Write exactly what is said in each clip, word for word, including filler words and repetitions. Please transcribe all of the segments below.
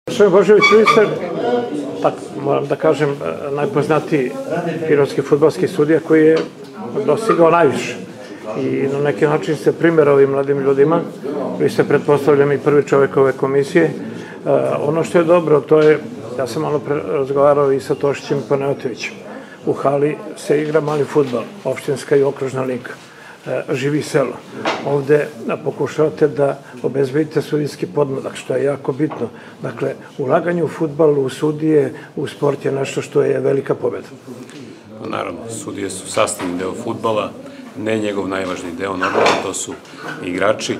Gospodin Božović, vi ste, tak, moram da kažem, najpoznatiji pirotski fudbalski sudija koji je dostigao najviše. I na neki način ste primjer ovim mladim ljudima. Vi ste, pretpostavljam, i prvi čovjek ove komisije. Ono što je dobro, to je, ja sam malo razgovarao i sa Tošićem i Panajotovićem. U hali se igra mali fudbal, opštinska i okružna liga. Živi selo. Ovde pokušavate da obezbedite sudijski podmladak, što je jako bitno. Dakle, ulaganje u fudbal, u sudije, u sport je nešto što je velika pobjeda. Naravno, sudije su sastavni deo fudbala, ne njegov najvažniji deo, normalno to su igrači,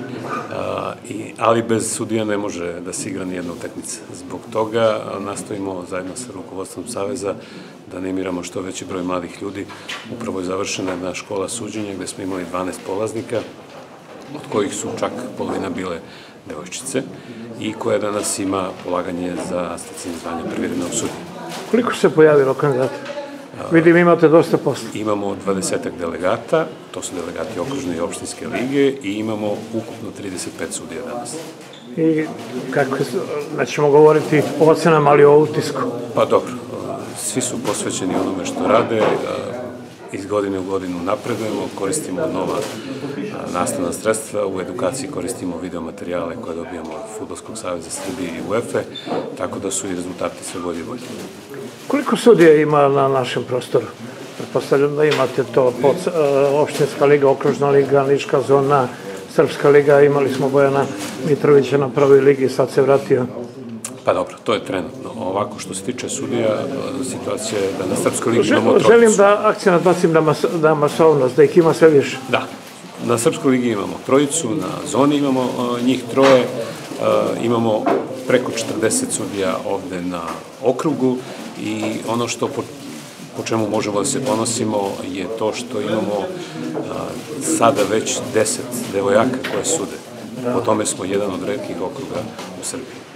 ali bez sudija ne može da se igra nijedna utakmica. Zbog toga nastojimo zajedno sa rukovodstvom Saveza da animiramo što veći broj mladih ljudi. Upravo je završena jedna škola suđenja gde smo imali dvanaest polaznika, od kojih su čak polovina bile devojčice i koja danas ima polaganje za sticanje zvanja privremenog sudije. Koliko se pojavilo kandidata? Vidim, imate dosta posla. Imamo dvadesetak delegata, to su delegati okružne i opštinske lige i imamo ukupno trideset pet sudija danas. I kako, nećemo govoriti o ocenama, ali o utisku? Pa dobro, svi su posvećeni onome što rade, iz godine u godinu napredujemo, koristimo nova nastavna sredstva, u edukaciji koristimo videomaterijale koje dobijamo od Fudbalskog saveza Srbije i UEFA, tako da su i rezultati sve bolje i bolje. Koliko sudija ima na našem prostoru? Pretpostavljam da imate to, opštinska liga, okružna liga, niška zona, srpska liga, imali smo Bojana Mitrovića na prvoj ligi, sad se vratio. Pa dobro, to je trenutno. Ovako što se tiče sudija, situacija je da na Srpskoj ligi imamo trojicu. Želim da akcent bacim na masovnost, da ih ima sve više. Da, na Srpskoj ligi imamo trojicu, na zoni imamo njih troje, imamo preko četrdeset sudija ovde na okrugu i ono što po čemu možemo da se ponosimo je to što imamo sada već deset devojaka koje sude. Po tome smo jedan od retkih okruga u Srbiji.